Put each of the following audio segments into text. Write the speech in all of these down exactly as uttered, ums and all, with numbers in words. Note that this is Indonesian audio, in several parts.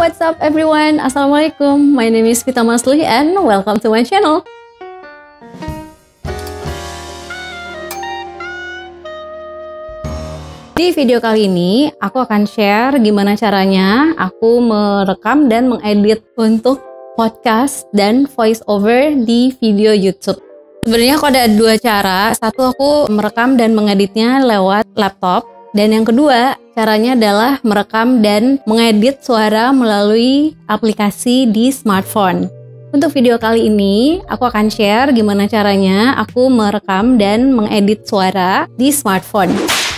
what's up everyone? Assalamualaikum. My name is Vita Masluhi and welcome to my channel. Di video kali ini, aku akan share gimana caranya aku merekam dan mengedit untuk podcast dan voice over di video YouTube. Sebenarnya aku ada dua cara. Satu, aku merekam dan mengeditnya lewat laptop. Dan yang kedua, caranya adalah merekam dan mengedit suara melalui aplikasi di smartphone. Untuk video kali ini, aku akan share gimana caranya aku merekam dan mengedit suara di smartphone.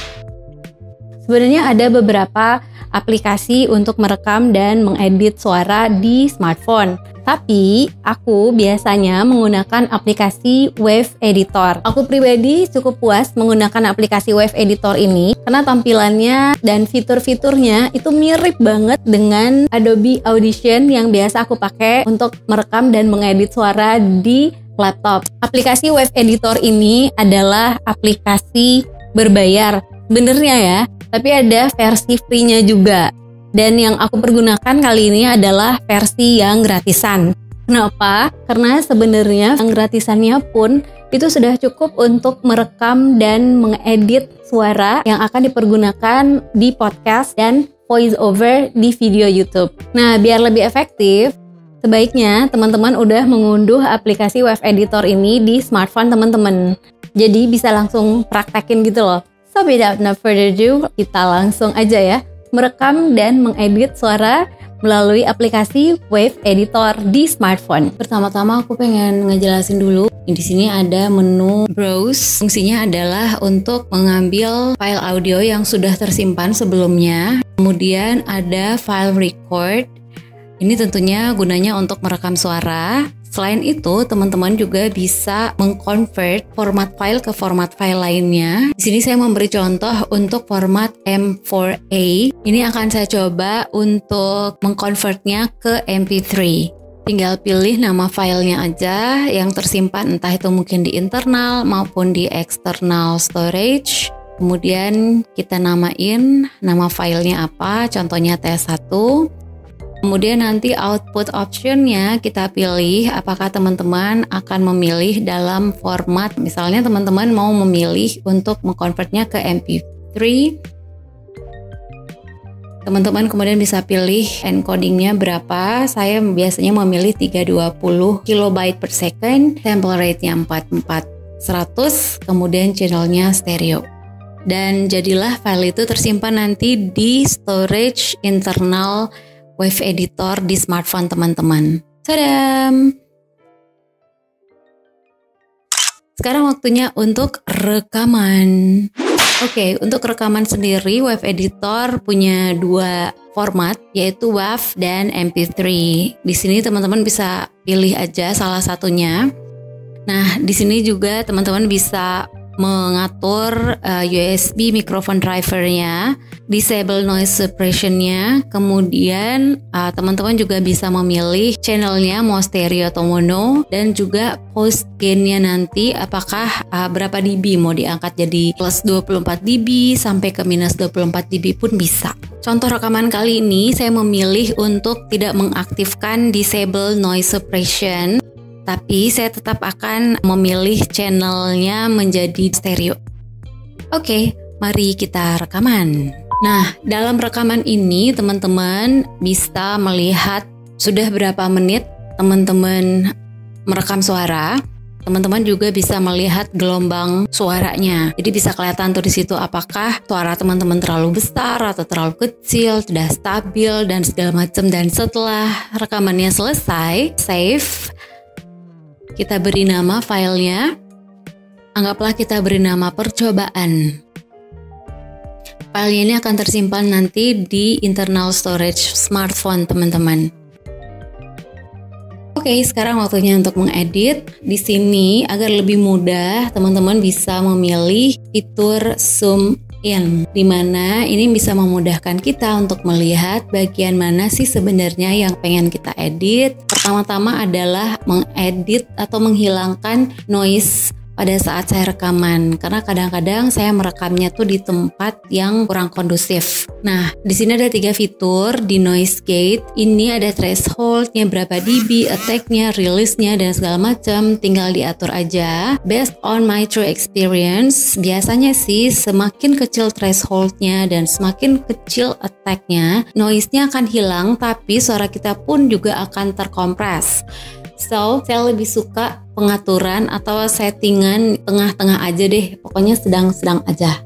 Sebenarnya ada beberapa aplikasi untuk merekam dan mengedit suara di smartphone. Tapi aku biasanya menggunakan aplikasi Wave Editor. Aku pribadi cukup puas menggunakan aplikasi Wave Editor ini karena tampilannya dan fitur-fiturnya itu mirip banget dengan Adobe Audition yang biasa aku pakai untuk merekam dan mengedit suara di laptop. Aplikasi Wave Editor ini adalah aplikasi berbayar. Benernya ya, tapi ada versi free-nya juga. Dan yang aku pergunakan kali ini adalah versi yang gratisan. Kenapa? Karena sebenarnya yang gratisannya pun itu sudah cukup untuk merekam dan mengedit suara yang akan dipergunakan di podcast dan voice over di video YouTube. Nah, biar lebih efektif, sebaiknya teman-teman udah mengunduh aplikasi Wave Editor ini di smartphone teman-teman. Jadi bisa langsung praktekin gitu loh. So without no further ado, kita langsung aja ya merekam dan mengedit suara melalui aplikasi Wave Editor di smartphone. Pertama-tama aku pengen ngejelasin dulu. Di sini ada menu Browse. Fungsinya adalah untuk mengambil file audio yang sudah tersimpan sebelumnya. Kemudian ada File Record. Ini tentunya gunanya untuk merekam suara. Selain itu, teman-teman juga bisa mengconvert format file ke format file lainnya. Di sini saya memberi contoh untuk format M four A. Ini akan saya coba untuk mengconvertnya ke M P three. Tinggal pilih nama filenya aja yang tersimpan, entah itu mungkin di internal maupun di external storage. Kemudian kita namain nama filenya apa, contohnya T satu. Kemudian nanti output optionnya kita pilih apakah teman-teman akan memilih dalam format, misalnya teman-teman mau memilih untuk mengkonvertnya ke M P three. Teman-teman kemudian bisa pilih encodingnya berapa. Saya biasanya memilih tiga ratus dua puluh kilobyte per second, sample rate-nya empat puluh empat seratus, kemudian channelnya stereo. Dan jadilah file itu tersimpan nanti di storage internal Wave Editor di smartphone teman-teman. Tadam! Sekarang waktunya untuk rekaman. Oke, untuk rekaman sendiri Wave Editor punya dua format, yaitu W A V dan M P three. Di sini teman-teman bisa pilih aja salah satunya. Nah, di sini juga teman-teman bisa mengatur uh, U S B microphone drivernya, disable noise suppressionnya, kemudian uh, teman-teman juga bisa memilih channelnya mau stereo atau mono, dan juga post gainnya nanti apakah uh, berapa dB, mau diangkat jadi plus dua puluh empat dB sampai ke minus dua puluh empat dB pun bisa. Contoh rekaman kali ini saya memilih untuk tidak mengaktifkan disable noise suppression, tapi saya tetap akan memilih channelnya menjadi stereo. Oke, mari kita rekaman. Nah, dalam rekaman ini teman-teman bisa melihat sudah berapa menit teman-teman merekam suara. Teman-teman juga bisa melihat gelombang suaranya. Jadi bisa kelihatan tuh di situ apakah suara teman-teman terlalu besar atau terlalu kecil, tidak stabil dan segala macam. Dan setelah rekamannya selesai, save. Kita beri nama filenya, anggaplah kita beri nama percobaan. Filenya ini akan tersimpan nanti di internal storage smartphone teman-teman. Oke, sekarang waktunya untuk mengedit. Di sini agar lebih mudah, teman-teman bisa memilih fitur zoom in, dimana ini bisa memudahkan kita untuk melihat bagian mana sih sebenarnya yang pengen kita edit. Pertama-tama adalah mengedit atau menghilangkan noise pada saat saya rekaman, karena kadang-kadang saya merekamnya tuh di tempat yang kurang kondusif. Nah, di sini ada tiga fitur di noise gate. Ini ada thresholdnya berapa dB, attack-nya, release-nya, dan segala macam. Tinggal diatur aja. Based on my true experience, biasanya sih semakin kecil thresholdnya dan semakin kecil attack-nya, noise-nya akan hilang, tapi suara kita pun juga akan terkompres. So, saya lebih suka pengaturan atau settingan tengah-tengah aja deh, pokoknya sedang-sedang aja.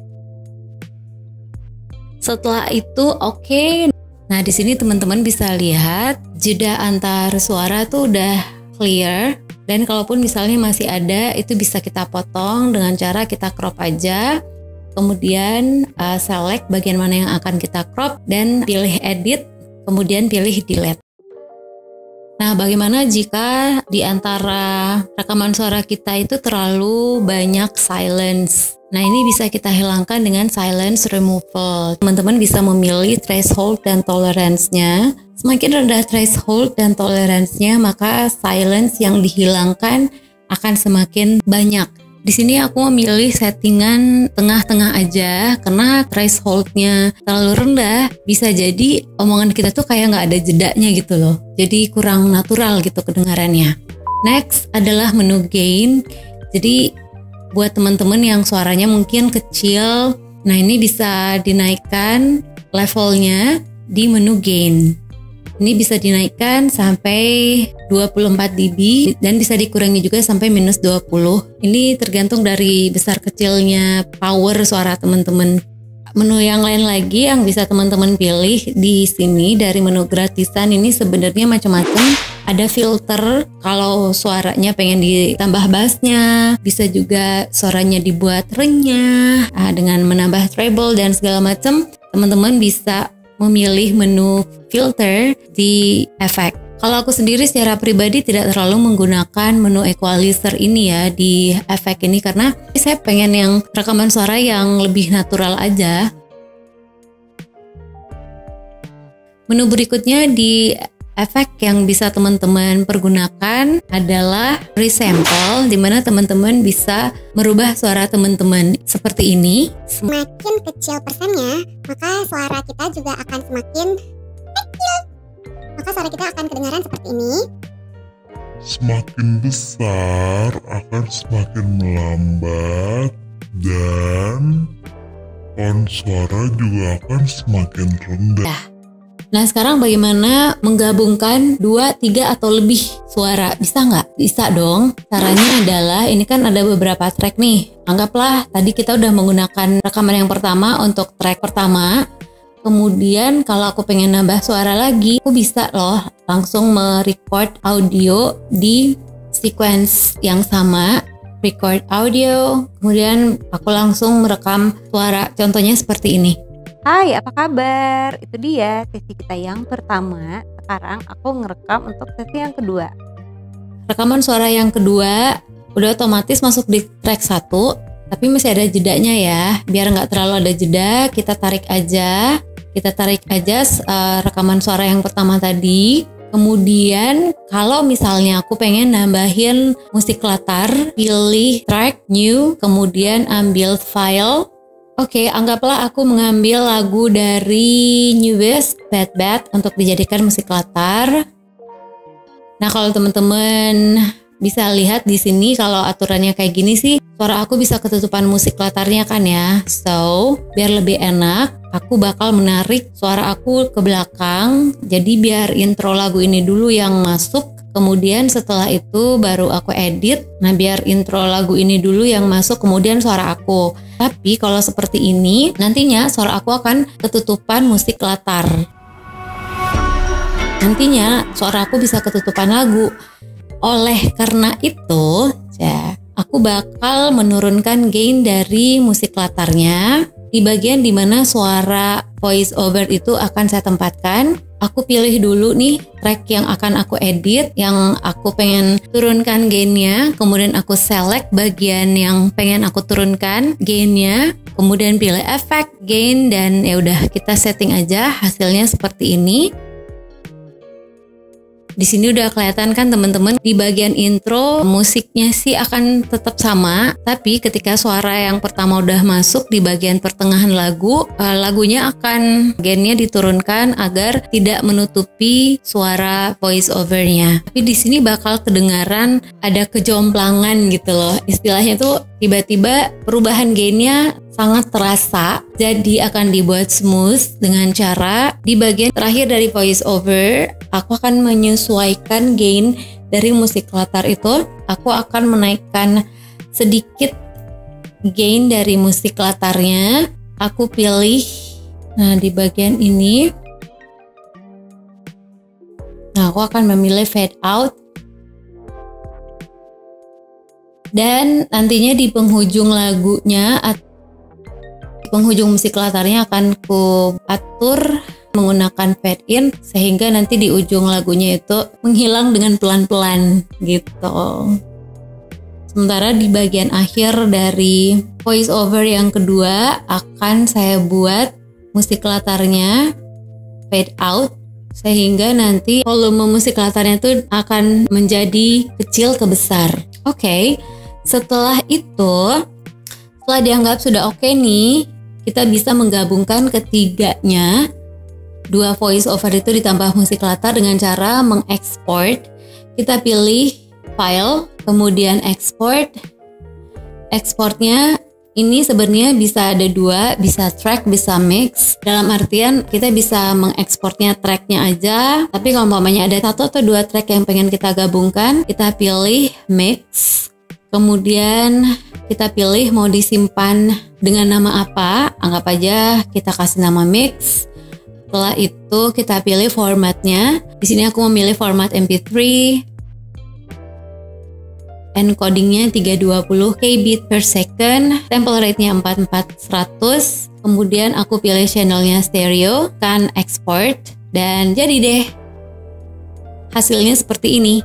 Setelah itu oke. Okay. Nah, di sini teman-teman bisa lihat jeda antar suara tuh udah clear, dan kalaupun misalnya masih ada, itu bisa kita potong dengan cara kita crop aja. Kemudian uh, select bagian mana yang akan kita crop dan pilih edit, kemudian pilih delete. Nah, bagaimana jika di antara rekaman suara kita itu terlalu banyak silence? Nah, ini bisa kita hilangkan dengan silence removal. Teman-teman bisa memilih threshold dan tolerance-nya. Semakin rendah threshold dan tolerance-nya, maka silence yang dihilangkan akan semakin banyak. Di sini aku memilih settingan tengah-tengah aja, karena threshold-nya terlalu rendah, bisa jadi omongan kita tuh kayak nggak ada jedanya gitu loh. Jadi kurang natural gitu kedengarannya. Next adalah menu gain. Jadi buat teman-teman yang suaranya mungkin kecil, nah ini bisa dinaikkan levelnya di menu gain. Ini bisa dinaikkan sampai dua puluh empat dB dan bisa dikurangi juga sampai minus dua puluh. Ini tergantung dari besar kecilnya power suara teman-teman. Menu yang lain lagi yang bisa teman-teman pilih di sini dari menu gratisan ini sebenarnya macam-macam. Ada filter kalau suaranya pengen ditambah bassnya, bisa juga suaranya dibuat renyah ah, dengan menambah treble dan segala macam. Teman-teman bisa memilih menu filter di efek. Kalau aku sendiri secara pribadi tidak terlalu menggunakan menu equalizer ini ya di efek ini, karena saya pengen yang rekaman suara yang lebih natural aja. Menu berikutnya di efek yang bisa teman-teman pergunakan adalah resample, di mana teman-teman bisa merubah suara teman-teman seperti ini. Semakin kecil persennya, maka suara kita juga akan semakin kecil. Maka suara kita akan kedengaran seperti ini. Semakin besar akan semakin melambat, dan tone suara juga akan semakin rendah. Nah, sekarang bagaimana menggabungkan dua, tiga atau lebih suara? Bisa nggak? Bisa dong. Caranya adalah, ini kan ada beberapa track nih. Anggaplah tadi kita udah menggunakan rekaman yang pertama untuk track pertama. Kemudian kalau aku pengen nambah suara lagi, aku bisa loh langsung merecord audio di sequence yang sama. Record audio, kemudian aku langsung merekam suara. Contohnya seperti ini. Hai, apa kabar? Itu dia sesi kita yang pertama. Sekarang aku ngerekam untuk sesi yang kedua. Rekaman suara yang kedua udah otomatis masuk di track satu, tapi masih ada jedanya ya. Biar nggak terlalu ada jeda, kita tarik aja. Kita tarik aja uh, rekaman suara yang pertama tadi. Kemudian kalau misalnya aku pengen nambahin musik latar, pilih track, new, kemudian ambil file. Oke, okay, anggaplah aku mengambil lagu dari Newest Bad Bad untuk dijadikan musik latar. Nah, kalau teman-teman bisa lihat di sini, kalau aturannya kayak gini sih, suara aku bisa ketutupan musik latarnya kan ya. So, biar lebih enak, aku bakal menarik suara aku ke belakang. Jadi biar intro lagu ini dulu yang masuk. Kemudian setelah itu baru aku edit. Nah, biar intro lagu ini dulu yang masuk, kemudian suara aku. Tapi kalau seperti ini, nantinya suara aku akan ketutupan musik latar. Nantinya suara aku bisa ketutupan lagu. Oleh karena itu, ya, aku bakal menurunkan gain dari musik latarnya. Di bagian dimana suara voice over itu akan saya tempatkan, aku pilih dulu nih track yang akan aku edit, yang aku pengen turunkan gainnya, kemudian aku select bagian yang pengen aku turunkan gainnya, kemudian pilih efek, gain, dan ya udah kita setting aja hasilnya seperti ini. Di sini udah kelihatan kan teman-teman, di bagian intro musiknya sih akan tetap sama, tapi ketika suara yang pertama udah masuk di bagian pertengahan lagu, uh, lagunya akan gainnya diturunkan agar tidak menutupi suara voice overnya. Tapi di sini bakal kedengaran ada kejomplangan gitu loh. Istilahnya tuh tiba-tiba perubahan gainnya sangat terasa, jadi akan dibuat smooth dengan cara di bagian terakhir dari voice over aku akan menyesuaikan gain dari musik latar itu. Aku akan menaikkan sedikit gain dari musik latarnya, aku pilih nah di bagian ini. Nah, aku akan memilih fade out. Dan nantinya di penghujung lagunya, penghujung musik latarnya akan ku atur menggunakan fade in, sehingga nanti di ujung lagunya itu menghilang dengan pelan-pelan gitu. Sementara di bagian akhir dari voice over yang kedua akan saya buat musik latarnya fade out, sehingga nanti volume musik latarnya itu akan menjadi kecil ke besar. Oke, okay. Setelah itu, setelah dianggap sudah oke okay nih, kita bisa menggabungkan ketiganya, dua voice over itu ditambah musik latar dengan cara mengekspor. Kita pilih file, kemudian export. Ekspornya ini sebenarnya bisa ada dua, bisa track, bisa mix. Dalam artian kita bisa mengekspornya tracknya aja, tapi kalau umpamanya ada satu atau dua track yang pengen kita gabungkan, kita pilih mix. Kemudian kita pilih mau disimpan dengan nama apa, anggap aja kita kasih nama mix. Setelah itu kita pilih formatnya. Di sini aku memilih format M P three. Encodingnya tiga ratus dua puluh kilobit per second. Tempo rate-nya empat puluh empat seratus. Kemudian aku pilih channelnya stereo, kan export. Dan jadi deh. Hasilnya seperti ini.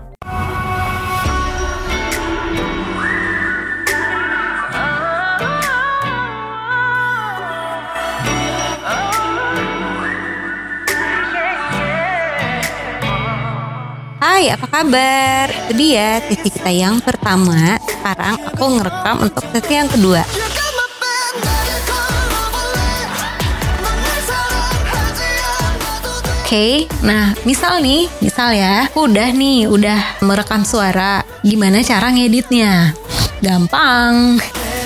Hai, apa kabar? Itu dia sesi kita yang pertama. Sekarang aku ngerekam untuk sesi yang kedua. Oke, okay, nah misal nih, misal ya, aku udah nih, udah merekam suara. Gimana cara ngeditnya? Gampang.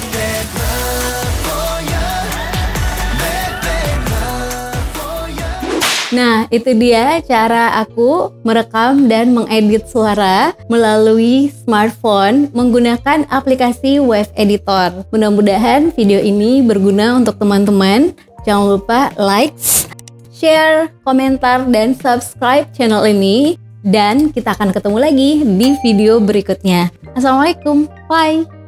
Nah, itu dia cara aku merekam dan mengedit suara melalui smartphone menggunakan aplikasi Wave Editor. Mudah-mudahan video ini berguna untuk teman-teman. Jangan lupa like, share, komentar, dan subscribe channel ini. Dan kita akan ketemu lagi di video berikutnya. Assalamualaikum, bye!